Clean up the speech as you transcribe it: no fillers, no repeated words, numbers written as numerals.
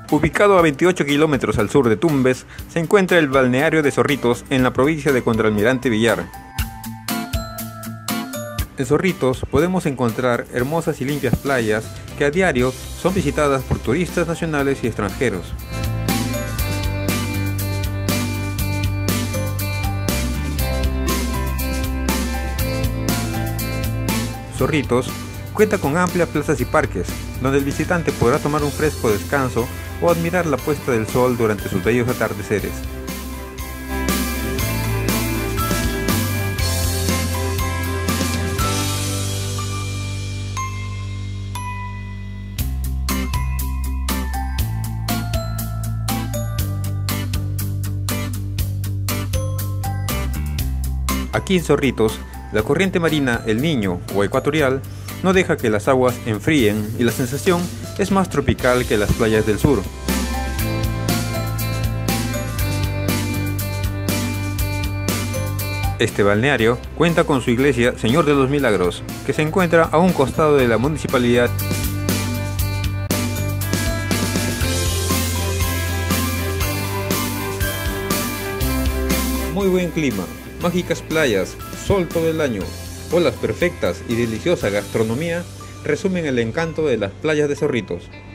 Ubicado a 28 kilómetros al sur de Tumbes, se encuentra el balneario de Zorritos en la provincia de Contralmirante Villar. En Zorritos podemos encontrar hermosas y limpias playas que a diario son visitadas por turistas nacionales y extranjeros. Zorritos cuenta con amplias plazas y parques, donde el visitante podrá tomar un fresco descanso o admirar la puesta del sol durante sus bellos atardeceres. Aquí en Zorritos, la corriente marina El Niño o ecuatorial no deja que las aguas enfríen y la sensación es más tropical que las playas del sur. Este balneario cuenta con su iglesia Señor de los Milagros, que se encuentra a un costado de la municipalidad. Muy buen clima, mágicas playas, sol todo el año, olas perfectas y deliciosa gastronomía resumen el encanto de las playas de Zorritos.